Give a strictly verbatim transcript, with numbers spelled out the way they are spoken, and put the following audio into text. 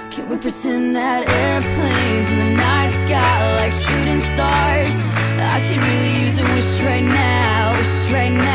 Can we pretend that airplanes in the night sky like shooting stars? I could really use a wish right now, wish right now.